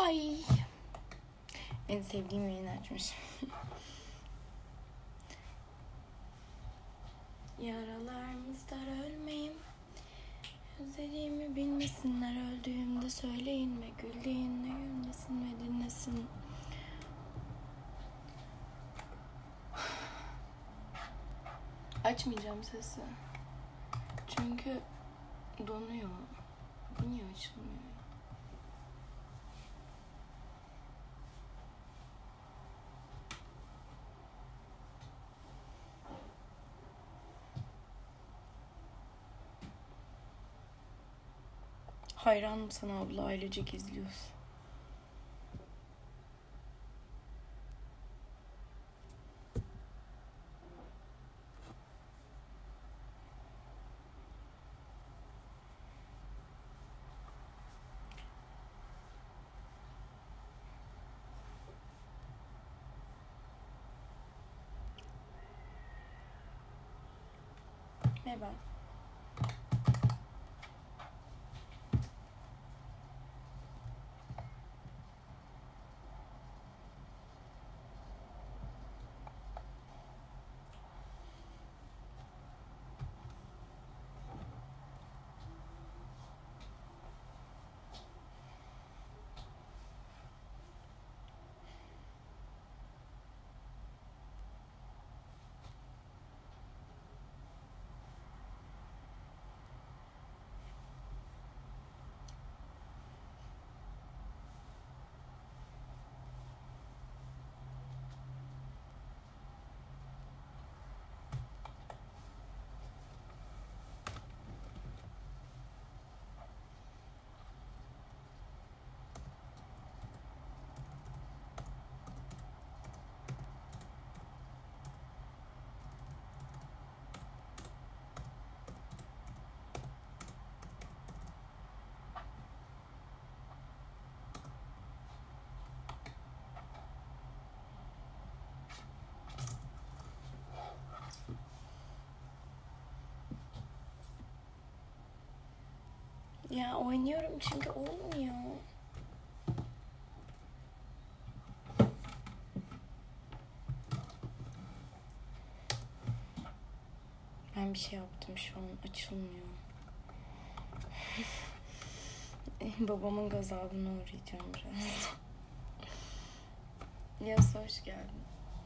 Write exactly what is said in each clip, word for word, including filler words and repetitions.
Ay. En sevdiğim yayını açmış. Yaralarımızdan ölmeyim. Özlediğimi bilmesinler. Öldüğümde söyleyin ve güldüğünde gülmesin ve dinlesin. Açmayacağım sesi. Çünkü donuyor. Bu niye açılmıyor? Hayranım sana abla, ailecek izliyoruz. Merhaba. Ya oynuyorum çünkü olmuyor. Ben bir şey yaptım, şu an açılmıyor. Babamın gazabına uğrayacağım biraz. Yas, hoş geldin.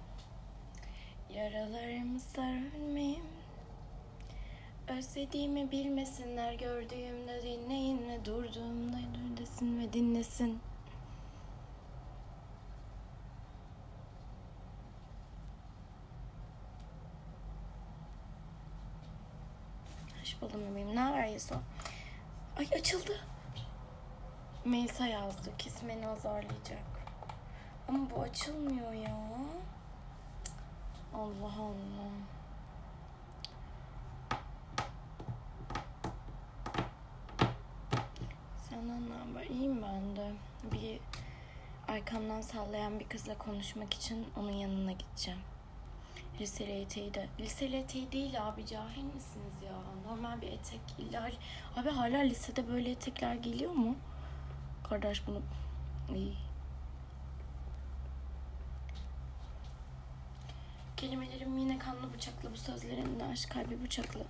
Yaralarımı sarılmayayım. Özlediğimi bilmesinler. Gördüğümde dinleyin ve durduğumda dur desin ve dinlesin. Hoş buldum bebeğim. Ne haber Yasa? Ay, açıldı. Melisa yazdı. Kesin beni azarlayacak. Ama bu açılmıyor ya. Allah Allah. Senden ne haber? İyiyim ben de. Bir arkamdan sallayan bir kızla konuşmak için onun yanına gideceğim. Liseli eteği de. Liseli eteği değil abi, cahil misiniz ya? Normal bir etek. İlla... Abi hala lisede böyle etekler geliyor mu? Kardeş bunu... İyi. Kelimelerim yine kanlı bıçaklı, bu sözlerin de aşk kalbi bıçaklı.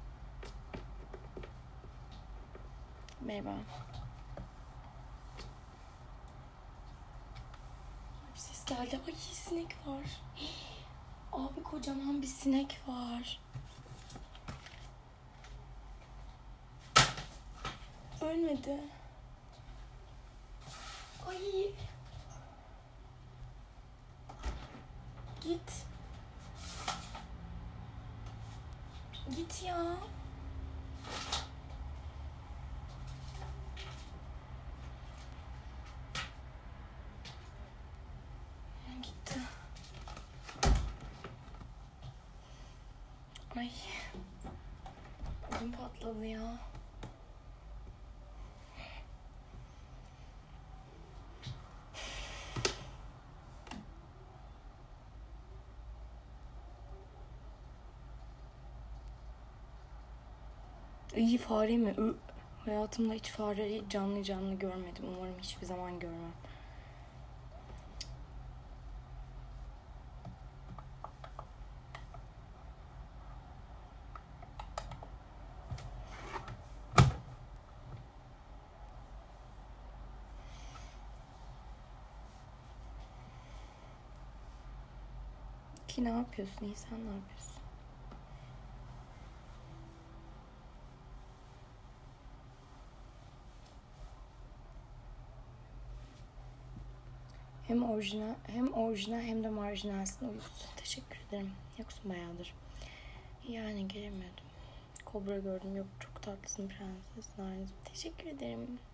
Merhaba. Bir ses geldi. Ay, sinek var. Abi kocaman bir sinek var. Ölmedi. Ay. Git. Git ya. Gitti. Ay. Ödüm patladı ya. İyi, fare mi? Hayatımda hiç fareyi canlı canlı görmedim. Umarım hiçbir zaman görmem. Ki ne yapıyorsun? İyi, sen ne yapıyorsun? Hem orijinal hem orijinal hem de marjinalsin. Uyuz. Teşekkür ederim. Yoksun bayağıdır. Yani gelemiyordum. Kobra gördüm. Yok, çok tatlısın prenses. Narin'cim. Teşekkür ederim.